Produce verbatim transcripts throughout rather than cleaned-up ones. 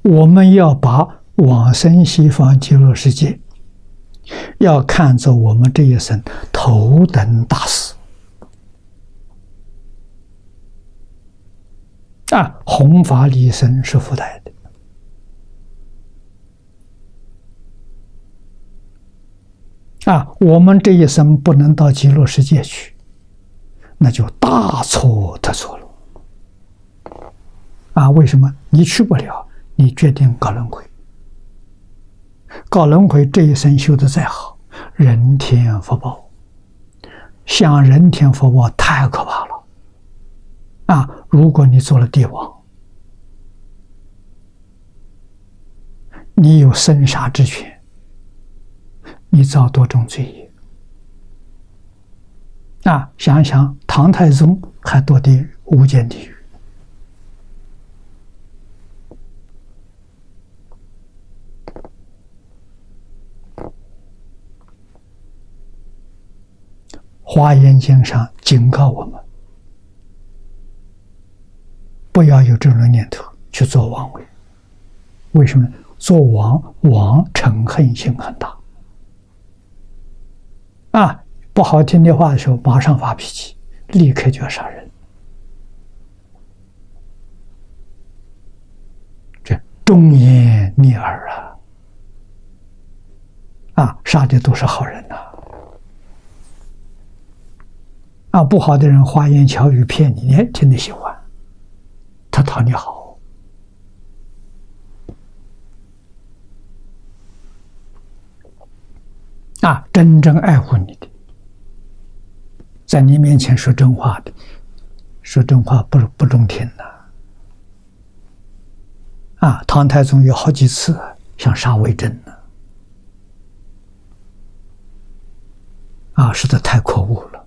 我们要把往生西方极乐世界，要看作我们这一生头等大事啊！弘法利生是附带的啊！我们这一生不能到极乐世界去，那就大错特错了啊！为什么？你去不了，你决定搞轮回。搞轮回这一生修得再好，人天福报，享人天福报太可怕了啊！如果你做了帝王，你有生杀之权，你造多种罪业啊！想想唐太宗还堕地狱，无间地狱。华严经上警告我们，不要有这种念头去做王位。为什么？做王，王嗔恨心很大啊！不好听的话的时候，马上发脾气，立刻就要杀人。这忠言逆耳啊！啊，杀的都是好人呐、啊！啊，不好的人花言巧语骗你，你还听得喜欢，他讨你好啊！真正爱护你的，在你面前说真话的，说真话不不中听的啊！唐太宗有好几次想杀魏征呢，啊，实在太可恶了。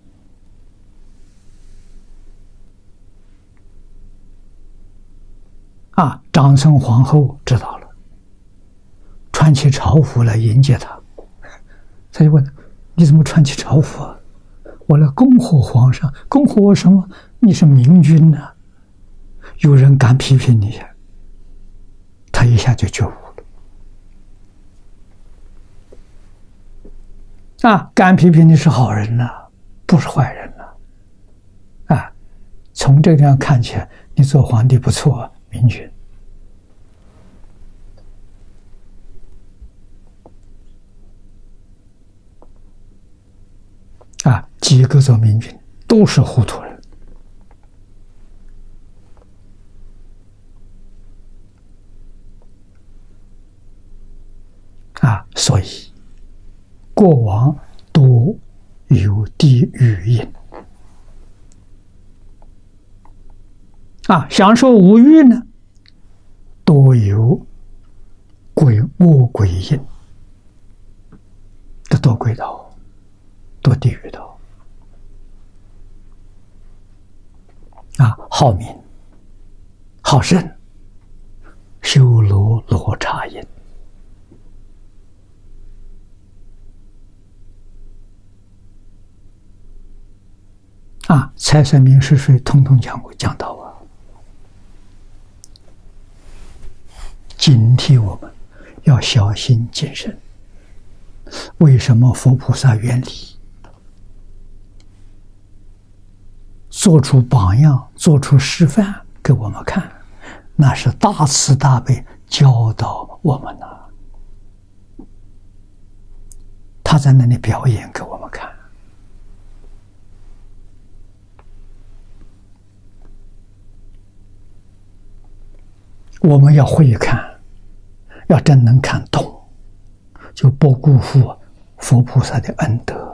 啊！长孙皇后知道了，穿起朝服来迎接他。他就问：“你怎么穿起朝服啊？”“我来恭贺皇上。”“恭贺我什么？你是明君呐、啊！”有人敢批评你呀？他一下就觉悟了。啊！敢批评你是好人呐、啊，不是坏人呐、啊。啊！从这个地方看起来，你做皇帝不错、啊。明君啊，几个做明君都是糊涂人啊，所以过往都有地狱因。啊，享受五欲呢，多有鬼恶鬼因，这堕鬼道，堕地狱道。啊，好名、好胜，修罗罗刹因。啊，财神名食睡，通通讲过讲到啊。警惕我们要小心谨慎。为什么佛菩萨原理做出榜样，做出示范给我们看？那是大慈大悲教导我们呢、啊。他在那里表演给我们看。我们要会看，要真能看懂，就不辜负佛菩萨的恩德。